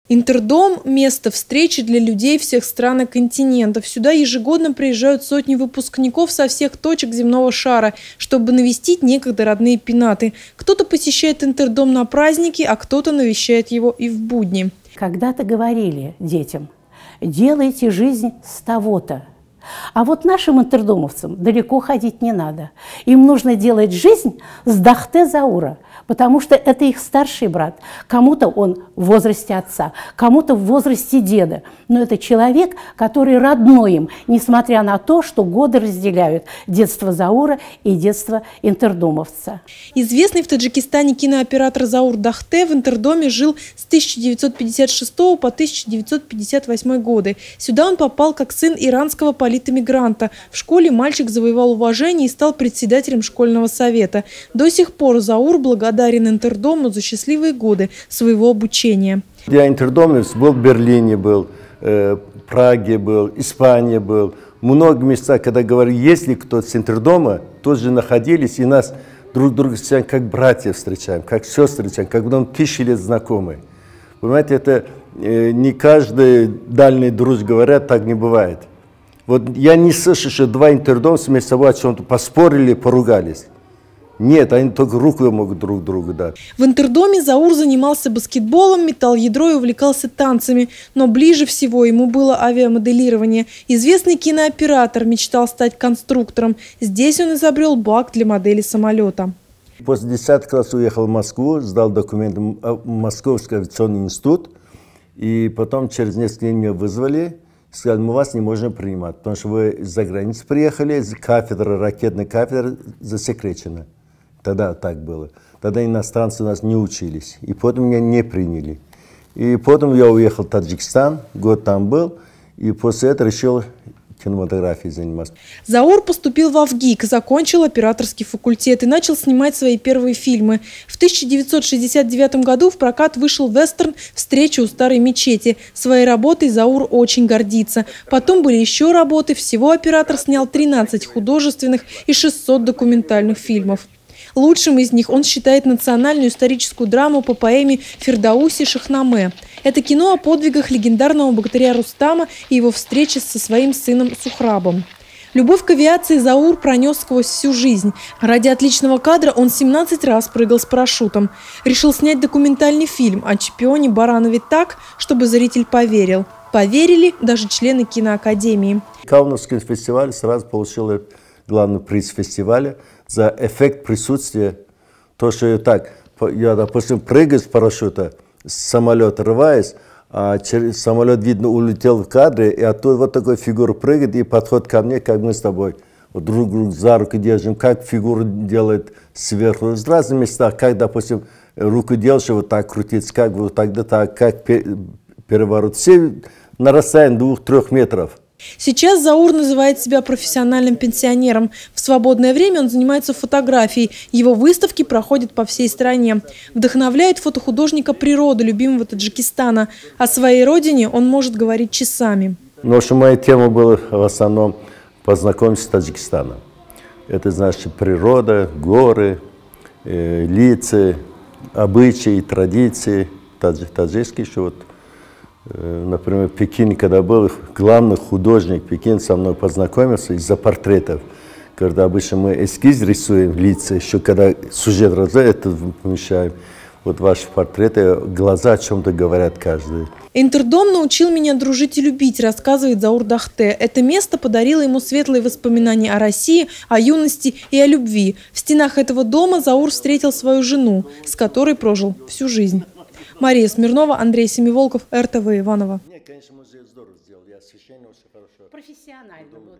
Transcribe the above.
Интердом – место встречи для людей всех стран и континентов. Сюда ежегодно приезжают сотни выпускников со всех точек земного шара, чтобы навестить некогда родные пенаты. Кто-то посещает интердом на праздники, а кто-то навещает его и в будни. Когда-то говорили детям: делайте жизнь с того-то. А вот нашим интердомовцам далеко ходить не надо. Им нужно делать жизнь с Дахте Заура, потому что это их старший брат. Кому-то он в возрасте отца, кому-то в возрасте деда. Но это человек, который родной им, несмотря на то, что годы разделяют детство Заура и детство интердомовца. Известный в Таджикистане кинооператор Заур Дахте в интердоме жил с 1956 по 1958 годы. Сюда он попал как сын иранского политэмигранта. В школе мальчик завоевал уважение и стал председателем школьного совета. До сих пор Заур благодарен интердому за счастливые годы своего обучения. Я интердомовец был в Берлине, был, Праге был, Испании был. Много места, когда говорю, если кто-то с интердома, тоже находились, и нас друг друга встречаем, как братья встречаем, как сестры встречаем, как будто 1000 лет знакомы. Понимаете, это не каждый дальний друг говорят, так не бывает. Вот я не слышу, что два интердомца между собой о чем-то поспорили, поругались. Нет, они только руку могут друг другу дать. В интердоме Заур занимался баскетболом, метал ядро и увлекался танцами. Но ближе всего ему было авиамоделирование. Известный кинооператор мечтал стать конструктором. Здесь он изобрел бак для модели самолета. После 10 класса уехал в Москву, сдал документы в Московский авиационный институт. И потом через несколько дней меня вызвали. Сказали, мы вас не можем принимать, потому что вы из-за границы приехали, кафедра, ракетная кафедра засекречена. Тогда так было. Тогда иностранцы у нас не учились. И потом меня не приняли. И потом я уехал в Таджикистан, год там был, и после этого решил кинематографией заниматься. Заур поступил в АВГИК, закончил операторский факультет и начал снимать свои первые фильмы. В 1969 году в прокат вышел вестерн «Встреча у старой мечети». Своей работой Заур очень гордится. Потом были еще работы. Всего оператор снял 13 художественных и 600 документальных фильмов. Лучшим из них он считает национальную историческую драму по поэме Фирдауси Шахнаме. Это кино о подвигах легендарного богатыря Рустама и его встрече со своим сыном Сухрабом. Любовь к авиации Заур пронес сквозь всю жизнь. Ради отличного кадра он 17 раз прыгал с парашютом. Решил снять документальный фильм о чемпионе Баранове так, чтобы зритель поверил. Поверили даже члены киноакадемии. Каунасский фестиваль сразу получил главный приз фестиваля за эффект присутствия. То, что я так, я, допустим, прыгаю с парашюта, с самолета рываюсь, а через самолет, видно, улетел в кадре, и оттуда вот такой фигура прыгает и подходит ко мне, как мы с тобой. Вот друг друга за руку держим, как фигура делает сверху. В разных местах, как, допустим, руку делаешь, вот так крутится, как вот тогда так, как переворот. Все на расстоянии 2-3 метров. Сейчас Заур называет себя профессиональным пенсионером. В свободное время он занимается фотографией. Его выставки проходят по всей стране. Вдохновляет фотохудожника природа, любимого Таджикистана. О своей родине он может говорить часами. Но что моя тема была в основном познакомиться с Таджикистаном. Это значит природа, горы, лица, обычаи, традиции таджикские, что вот. Например, в Пекине, когда был, главный художник Пекина со мной познакомился из-за портретов. Когда обычно мы эскиз рисуем лица, еще когда сюжет это помещаем. Вот ваши портреты, глаза о чем-то говорят каждый. Интердом научил меня дружить и любить, рассказывает Заур Дахте. Это место подарило ему светлые воспоминания о России, о юности и о любви. В стенах этого дома Заур встретил свою жену, с которой прожил всю жизнь. Мария Смирнова, Андрей Семиволков, РТВ Иваново. Профессионально.